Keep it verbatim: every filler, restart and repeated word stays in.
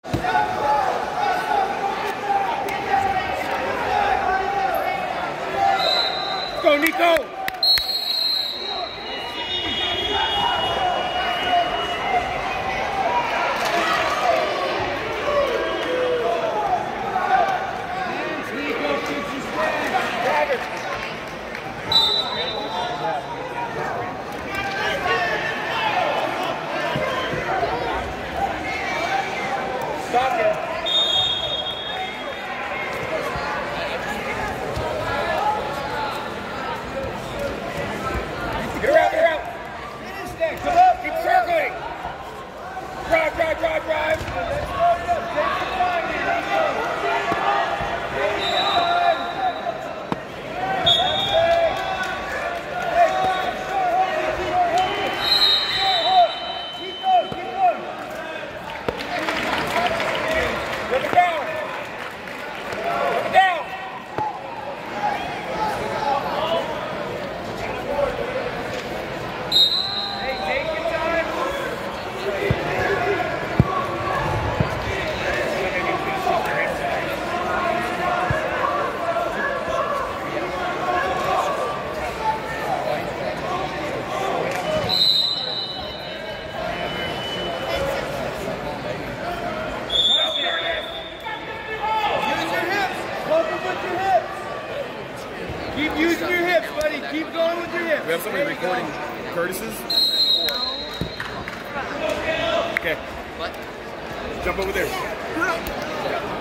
Go, Nico! Stop it. Get her out, get her out. Finish that. Come up, keep circling. Drive, drive, drive, drive. Let's load it up. Take your time, Nico. Take your time. That's it. Hey, keep going, keep going. Put it down. Put it down. Hey, take your time. Keep using your hips, buddy. Keep going with your hips. We have somebody recording Curtis's. Okay. What? Jump over there.